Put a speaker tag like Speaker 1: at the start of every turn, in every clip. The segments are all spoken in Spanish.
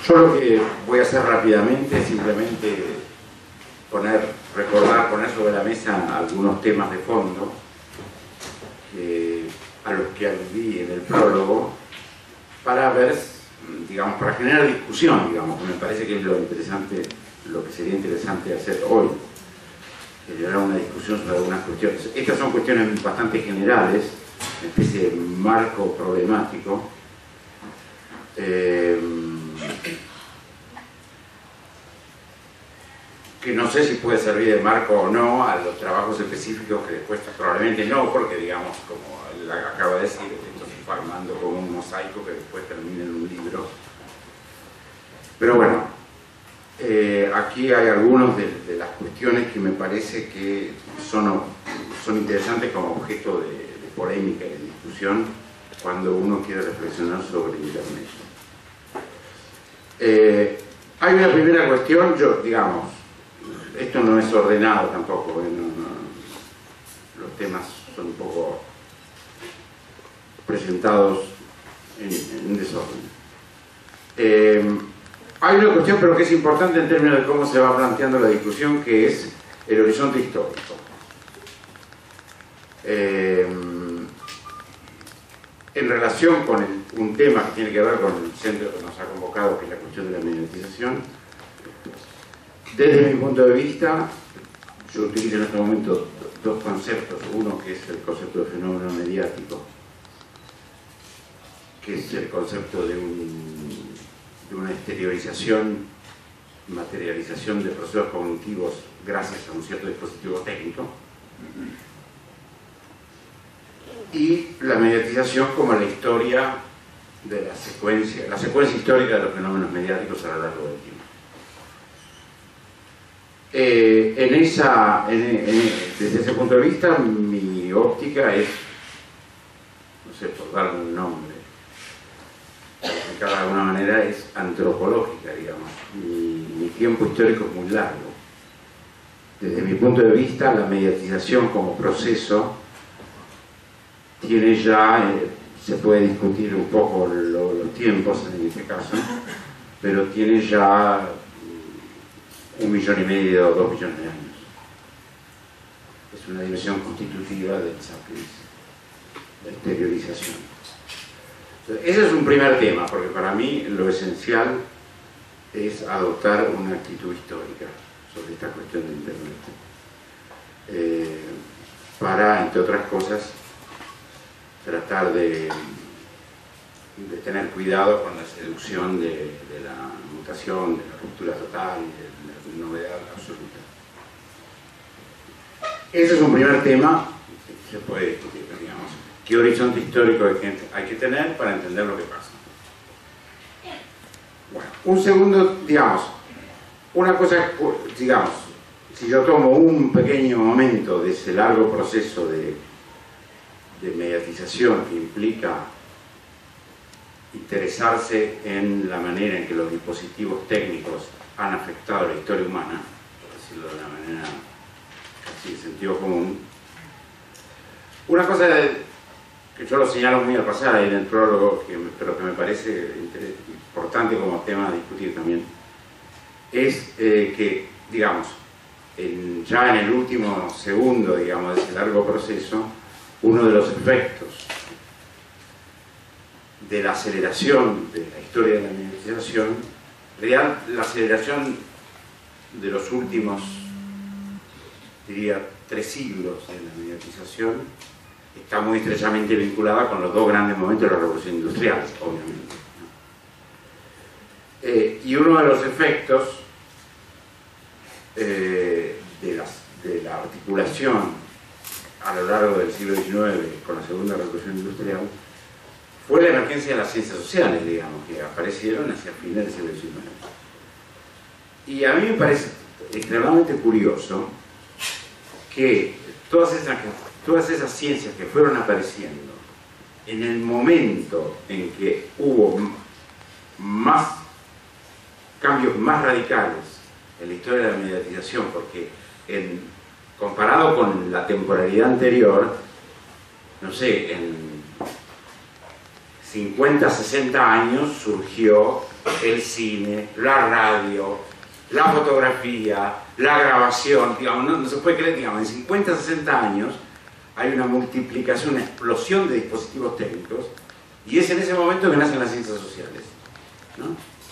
Speaker 1: Yo lo que voy a hacer rápidamente es simplemente poner sobre la mesa algunos temas de fondo a los que aludí en el prólogo, para ver, digamos, para generar discusión, digamos, que me parece que es lo interesante, lo que sería interesante hacer hoy, generar una discusión sobre algunas cuestiones. Estas son cuestiones bastante generales, una especie de marco problemático, que no sé si puede servir de marco o no a los trabajos específicos que después probablemente no, porque digamos, como él acaba de decir, esto se fue armando como un mosaico que después termina en un libro. Pero bueno, aquí hay algunas de las cuestiones que me parece que son interesantes como objeto de polémica y de discusión cuando uno quiere reflexionar sobre Internet. Hay una primera cuestión, digamos, esto no es ordenado tampoco, los temas son un poco presentados en desorden. Hay una cuestión, pero que es importante en términos de cómo se va planteando la discusión, que es el horizonte histórico. En relación con un tema que tiene que ver con el centro que nos ha convocado, que es la cuestión de la mediatización, desde mi punto de vista, yo utilizo en este momento dos conceptos. Uno que es el concepto de fenómeno mediático, que es el concepto de una exteriorización, materialización de procesos cognitivos gracias a un cierto dispositivo técnico, y la mediatización como la historia de la secuencia histórica de los fenómenos mediáticos a lo largo del tiempo. Desde ese punto de vista, mi óptica es, no sé, por darle un nombre, de alguna manera es antropológica, digamos. Mi tiempo histórico es muy largo. Desde mi punto de vista, la mediatización como proceso tiene ya, se puede discutir un poco los tiempos en este caso, pero tiene ya 1,5 millones o 2 millones de años. Es una dimensión constitutiva de esa crisis, la exteriorización. Ese es un primer tema, porque para mí lo esencial es adoptar una actitud histórica sobre esta cuestión de Internet. Para, entre otras cosas, tratar de tener cuidado con la seducción de la mutación, de la ruptura total y de la novedad absoluta. Ese es un primer tema que se puede discutir, digamos. ¿Qué horizonte histórico hay que tener para entender lo que pasa? Bueno, un segundo, digamos, una cosa, digamos, si yo tomo un pequeño momento de ese largo proceso de mediatización que implica interesarse en la manera en que los dispositivos técnicos han afectado la historia humana, por decirlo de una manera casi de sentido común. Una cosa que yo lo señalo muy al pasar ahí en el prólogo, pero que me parece importante como tema a discutir también, es que, digamos, ya en el último segundo, digamos, de ese largo proceso, uno de los efectos de la aceleración de la historia de la mediatización, la aceleración de los últimos, diría, 3 siglos de la mediatización, está muy estrechamente vinculada con los dos grandes momentos de la revolución industrial, obviamente. Y uno de los efectos de la articulación a lo largo del siglo XIX con la segunda revolución industrial fue la emergencia de las ciencias sociales, digamos, que aparecieron hacia finales del siglo XIX. Y a mí me parece extremadamente curioso que todas esas ciencias que fueron apareciendo en el momento en que hubo cambios más radicales en la historia de la mediatización, porque comparado con la temporalidad anterior, no sé, en 50, 60 años surgió el cine, la radio, la fotografía, la grabación, digamos, no se puede creer, digamos, en 50, 60 años hay una multiplicación, una explosión de dispositivos técnicos, y es en ese momento que nacen las ciencias sociales, ¿no?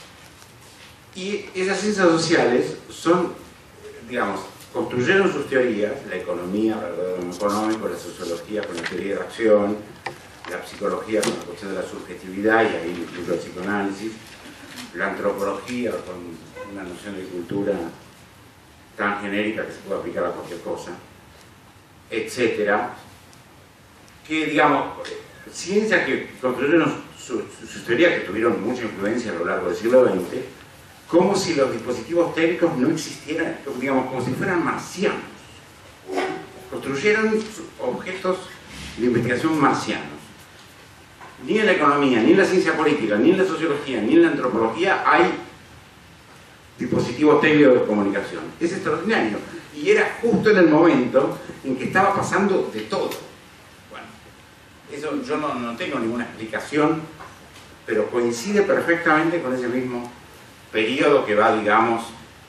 Speaker 1: Y esas ciencias sociales son, digamos, construyeron sus teorías, la economía, el algoritmo económico, la sociología con la teoría de la acción, la psicología con la cuestión de la subjetividad, y ahí incluso el psicoanálisis, la antropología con una noción de cultura tan genérica que se puede aplicar a cualquier cosa, etcétera, que, digamos, ciencias que construyeron sus teorías, que tuvieron mucha influencia a lo largo del siglo XX, como si los dispositivos técnicos no existieran, digamos, como si fueran marcianos. Construyeron objetos de investigación marcianos. Ni en la economía, ni en la ciencia política, ni en la sociología, ni en la antropología hay dispositivos técnicos de comunicación. Es extraordinario. Y era justo en el momento en que estaba pasando de todo. Bueno, eso yo no tengo ninguna explicación, pero coincide perfectamente con ese mismo periodo que va, digamos,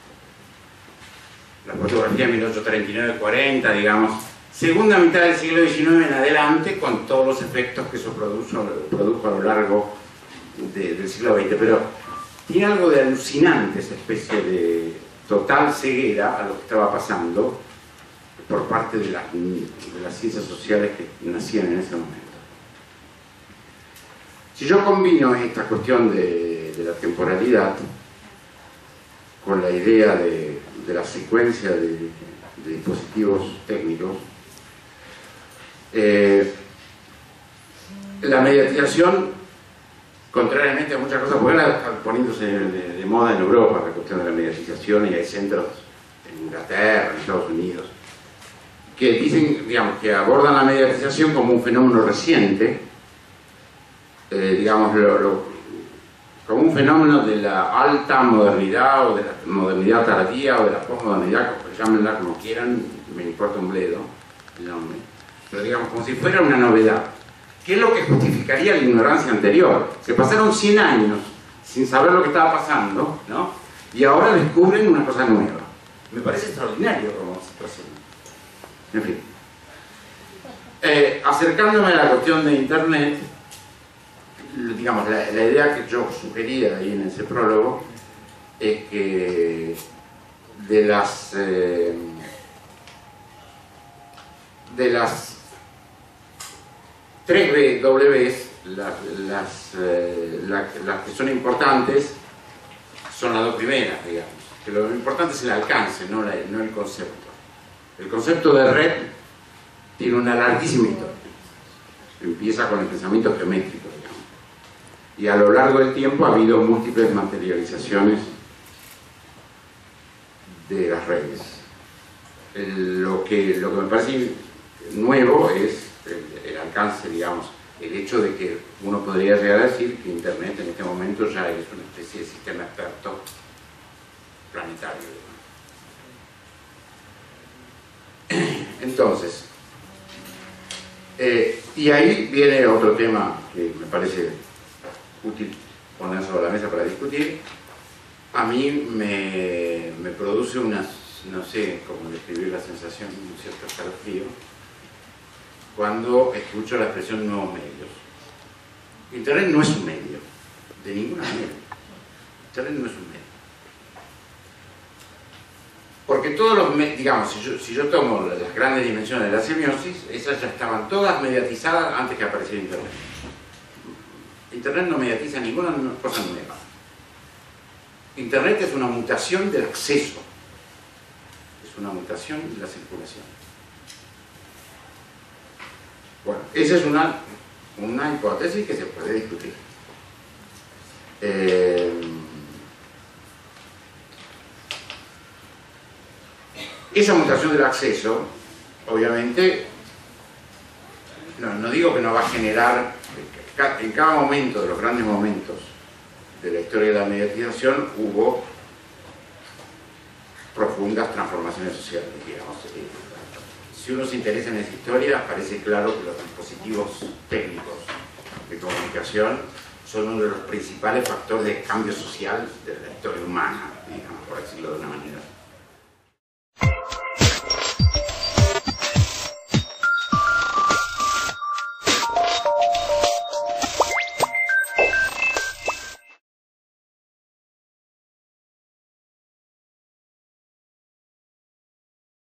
Speaker 1: la fotografía de 1839-40, digamos, segunda mitad del siglo XIX en adelante, con todos los efectos que eso produjo a lo largo del siglo XX. Pero tiene algo de alucinante esa especie de total ceguera a lo que estaba pasando por parte de las ciencias sociales que nacían en ese momento. Si yo combino esta cuestión de la temporalidad con la idea de la secuencia de dispositivos técnicos, la mediatización, contrariamente a muchas cosas, porque ahora está poniéndose de moda en Europa la cuestión de la mediatización, y hay centros en Inglaterra, en Estados Unidos, que dicen, digamos, que abordan la mediatización como un fenómeno reciente, digamos, como un fenómeno de la alta modernidad, o de la modernidad tardía, o de la posmodernidad, llámenla como quieran, me importa un bledo el nombre, pero digamos, como si fuera una novedad. ¿Qué es lo que justificaría la ignorancia anterior? Se pasaron 100 años sin saber lo que estaba pasando, ¿no? Y ahora descubren una cosa nueva. Me parece extraordinario como situación. En fin. Acercándome a la cuestión de Internet, digamos, la idea que yo sugería ahí en ese prólogo es que de las 3 Ws, las que son importantes son las 2 primeras, digamos. Que lo importante es el alcance, no el concepto. El concepto de red tiene una larguísima historia. Empieza con el pensamiento geométrico, digamos. Y a lo largo del tiempo ha habido múltiples materializaciones de las redes. Lo que me parece nuevo es el alcance, digamos, el hecho de que uno podría llegar a decir que Internet en este momento ya es una especie de sistema experto planetario. Entonces, y ahí viene otro tema que me parece útil poner sobre la mesa para discutir. A mí me produce unas, no sé cómo describir la sensación, un cierto escalofrío cuando escucho la expresión nuevos medios. Internet no es un medio, de ninguna manera. Internet no es un medio. Porque todos los medios, digamos, si yo tomo las grandes dimensiones de la semiosis, esas ya estaban todas mediatizadas antes que apareciera Internet. Internet no mediatiza ninguna cosa nueva. Internet es una mutación del acceso, es una mutación de la circulación. Bueno, esa es una hipótesis que se puede discutir. Esa mutación del acceso, obviamente, no digo que no va a generar, en cada momento de los grandes momentos de la historia de la mediatización hubo profundas transformaciones sociales, digamos. Si uno se interesa en esa historia, parece claro que los dispositivos técnicos de comunicación son uno de los principales factores de cambio social de la historia humana, digamos, por decirlo de una manera.